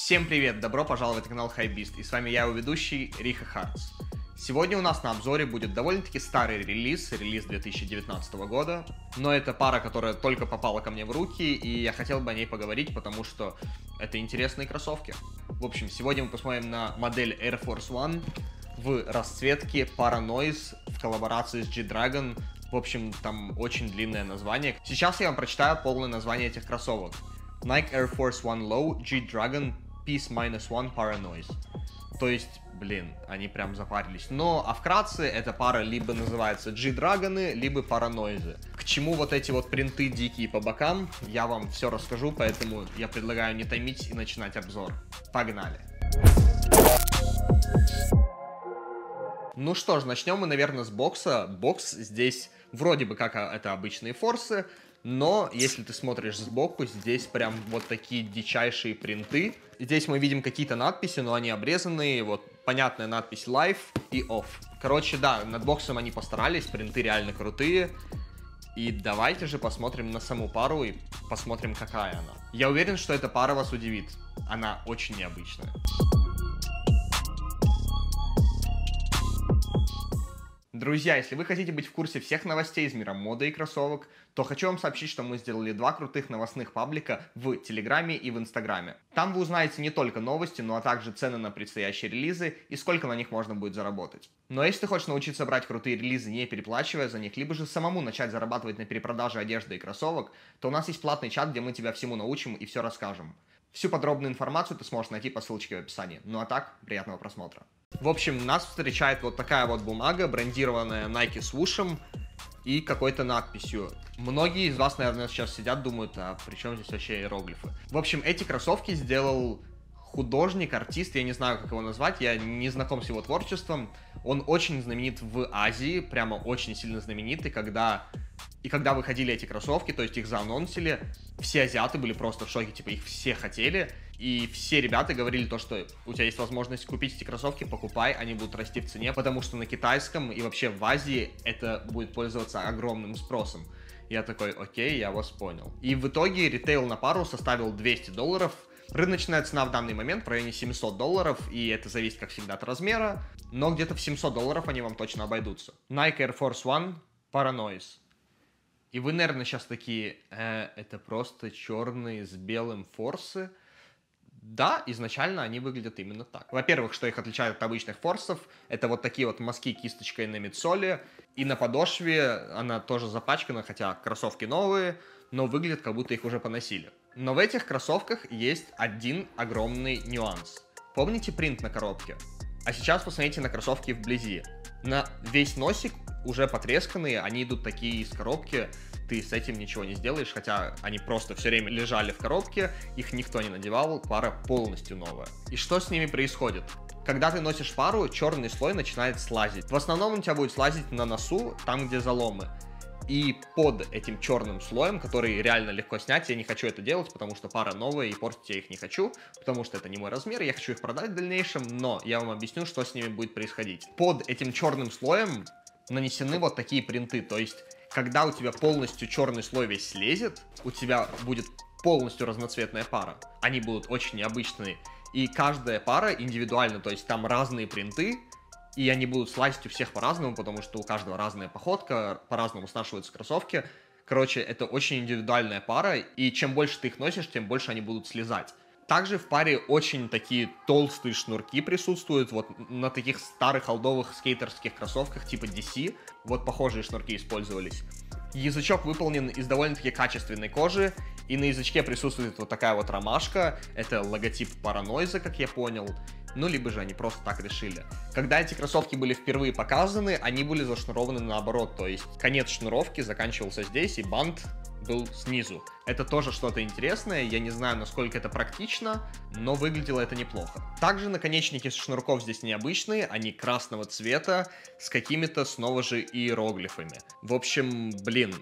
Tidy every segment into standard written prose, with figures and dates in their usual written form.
Всем привет, добро пожаловать на канал Hypebeast, и с вами я, его ведущий, Риха Хартс. Сегодня у нас на обзоре будет довольно-таки старый релиз 2019 года, но это пара, которая только попала ко мне в руки, и я хотел бы о ней поговорить, потому что это интересные кроссовки. В общем, сегодня мы посмотрим на модель Air Force One в расцветке Paranoise в коллаборации с G-Dragon. В общем, там очень длинное название. Сейчас я вам прочитаю полное название этих кроссовок. Nike Air Force One Low G-Dragon Peace-1 Paranoise. То есть, блин, они прям запарились. Но, а вкратце, эта пара либо называется G-Dragon, либо Paranoise. К чему вот эти вот принты дикие по бокам, я вам все расскажу, поэтому я предлагаю не томить и начинать обзор. Погнали! Ну что ж, начнем мы, наверное, с бокса. Бокс здесь вроде бы как это обычные форсы, но если ты смотришь сбоку, здесь прям вот такие дичайшие принты. Здесь мы видим какие-то надписи, но они обрезанные. Вот понятная надпись Live и Off. Короче, да, над боксом они постарались, принты реально крутые. И давайте же посмотрим на саму пару и посмотрим, какая она. Я уверен, что эта пара вас удивит. Она очень необычная. Друзья, если вы хотите быть в курсе всех новостей из мира моды и кроссовок, то хочу вам сообщить, что мы сделали 2 крутых новостных паблика в Телеграме и в Инстаграме. Там вы узнаете не только новости, но также цены на предстоящие релизы и сколько на них можно будет заработать. Но если ты хочешь научиться брать крутые релизы, не переплачивая за них, либо же самому начать зарабатывать на перепродаже одежды и кроссовок, то у нас есть платный чат, где мы тебя всему научим и все расскажем. Всю подробную информацию ты сможешь найти по ссылочке в описании. Ну а так, приятного просмотра. В общем, нас встречает вот такая вот бумага, брендированная Nike свушем и какой-то надписью. Многие из вас, наверное, сейчас сидят, думают, а при чем здесь вообще иероглифы? В общем, эти кроссовки сделал художник, артист, я не знаю, как его назвать, я не знаком с его творчеством. Он очень знаменит в Азии, прямо очень сильно знаменитый, когда выходили эти кроссовки, то есть их заанонсили, все азиаты были просто в шоке, типа их все хотели, и все ребята говорили то, что у тебя есть возможность купить эти кроссовки, покупай, они будут расти в цене, потому что на китайском и вообще в Азии это будет пользоваться огромным спросом. Я такой, окей, я вас понял. И в итоге ритейл на пару составил $200. Рыночная цена в данный момент в районе $700, и это зависит, как всегда, от размера, но где-то в $700 они вам точно обойдутся. Nike Air Force One Paranoise. И вы, наверное, сейчас такие, это просто черные с белым форсы. Да, изначально они выглядят именно так. Во-первых, что их отличает от обычных форсов, это вот такие вот мазки кисточкой на мидсоле, и на подошве она тоже запачкана, хотя кроссовки новые, но выглядит, как будто их уже поносили. Но в этих кроссовках есть один огромный нюанс. Помните принт на коробке? А сейчас посмотрите на кроссовки вблизи. На весь носик уже потресканные, они идут такие из коробки, ты с этим ничего не сделаешь, хотя они просто все время лежали в коробке, их никто не надевал, пара полностью новая. И что с ними происходит? Когда ты носишь пару, черный слой начинает слазить. В основном он у тебя будет слазить на носу, там где заломы. И под этим черным слоем, который реально легко снять, я не хочу это делать, потому что пара новая и портить я их не хочу, потому что это не мой размер, я хочу их продать в дальнейшем, но я вам объясню, что с ними будет происходить. Под этим черным слоем нанесены вот такие принты, то есть когда у тебя полностью черный слой весь слезет, у тебя будет полностью разноцветная пара. Они будут очень необычные, и каждая пара индивидуальна, то есть там разные принты, и они будут слазить у всех по-разному, потому что у каждого разная походка, по-разному снашиваются кроссовки. Короче, это очень индивидуальная пара, и чем больше ты их носишь, тем больше они будут слезать. Также в паре очень такие толстые шнурки присутствуют, вот на таких старых олдовых скейтерских кроссовках типа DC, вот похожие шнурки использовались. Язычок выполнен из довольно-таки качественной кожи, и на язычке присутствует вот такая вот ромашка, это логотип Paranoise, как я понял. Ну, либо же они просто так решили. Когда эти кроссовки были впервые показаны, они были зашнурованы наоборот, то есть конец шнуровки заканчивался здесь, и бант был снизу. Это тоже что-то интересное, я не знаю, насколько это практично, но выглядело это неплохо. Также наконечники шнурков здесь необычные, они красного цвета, с какими-то снова же иероглифами. В общем, блин,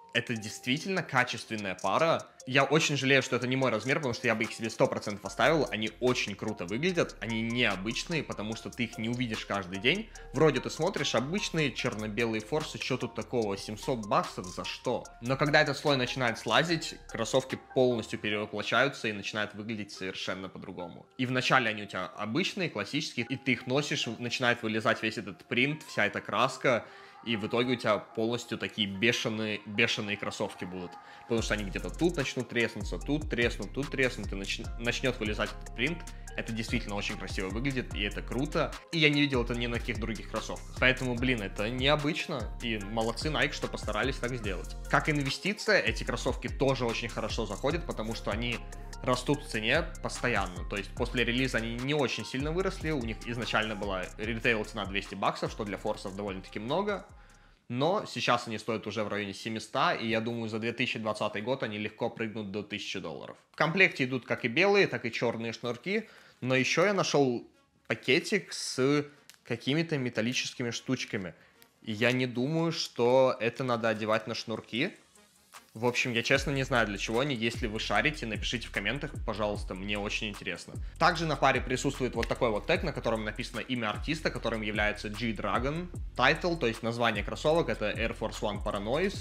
Это действительно качественная пара. Я очень жалею, что это не мой размер, потому что я бы их себе 100% оставил. Они очень круто выглядят, они необычные, потому что ты их не увидишь каждый день. Вроде ты смотришь обычные черно-белые форсы, что тут такого, 700 баксов за что? Но когда этот слой начинает слазить, кроссовки полностью перевоплощаются и начинают выглядеть совершенно по-другому. И вначале они у тебя обычные, классические, и ты их носишь, начинает вылезать весь этот принт, вся эта краска, и в итоге у тебя полностью такие бешеные кроссовки будут. Потому что они где-то тут начнут треснуться, тут треснут, и начнет вылезать этот принт. Это действительно очень красиво выглядит, и это круто. И я не видел это ни на каких других кроссовках. Поэтому, блин, это необычно. И молодцы Nike, что постарались так сделать. Как инвестиция, эти кроссовки тоже очень хорошо заходят, потому что они растут в цене постоянно. То есть после релиза они не очень сильно выросли. У них изначально была ритейл цена 200 баксов, что для форсов довольно-таки много. Но сейчас они стоят уже в районе 700, и я думаю, за 2020 год они легко прыгнут до $1000. В комплекте идут как и белые, так и черные шнурки. Но еще я нашел пакетик с какими-то металлическими штучками. И я не думаю, что это надо одевать на шнурки. В общем, я честно не знаю, для чего они. Если вы шарите, напишите в комментах, пожалуйста, мне очень интересно. Также на паре присутствует вот такой вот тег, на котором написано имя артиста, которым является G-Dragon. Title, то есть название кроссовок, это Air Force One Paranoise.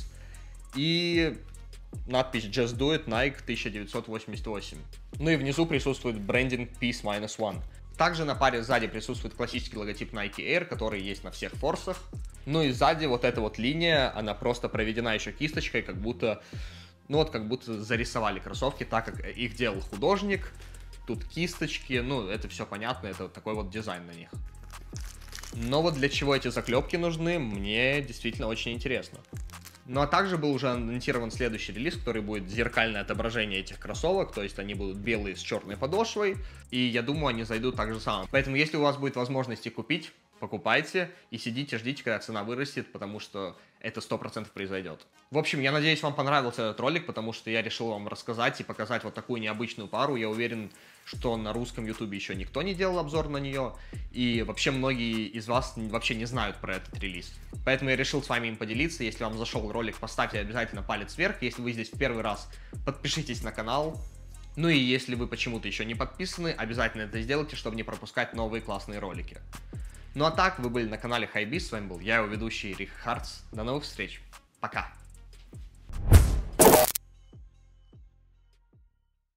И надпись Just Do It Nike 1988. Ну и внизу присутствует брендинг Peace-1. Также на паре сзади присутствует классический логотип Nike Air, который есть на всех форсах. Ну и сзади вот эта вот линия, она просто проведена еще кисточкой, как будто, ну вот как будто зарисовали кроссовки, так как их делал художник. Тут кисточки, ну это все понятно, это вот такой вот дизайн на них. Но вот для чего эти заклепки нужны, мне действительно очень интересно. Ну а также был уже анонсирован следующий релиз, который будет зеркальное отображение этих кроссовок, то есть они будут белые с черной подошвой, и я думаю, они зайдут так же самое. Поэтому если у вас будет возможность их купить, покупайте и сидите, ждите, когда цена вырастет, потому что это 100% произойдет. В общем, я надеюсь, вам понравился этот ролик, потому что я решил вам рассказать и показать вот такую необычную пару. Я уверен, что на русском ютубе еще никто не делал обзор на нее, и вообще многие из вас вообще не знают про этот релиз. Поэтому я решил с вами им поделиться. Если вам зашел ролик, поставьте обязательно палец вверх. Если вы здесь в первый раз, подпишитесь на канал. Ну и если вы почему-то еще не подписаны, обязательно это сделайте, чтобы не пропускать новые классные ролики. Ну а так, вы были на канале Hypebeast, с вами был я, его ведущий Рик Хартс. До новых встреч, пока!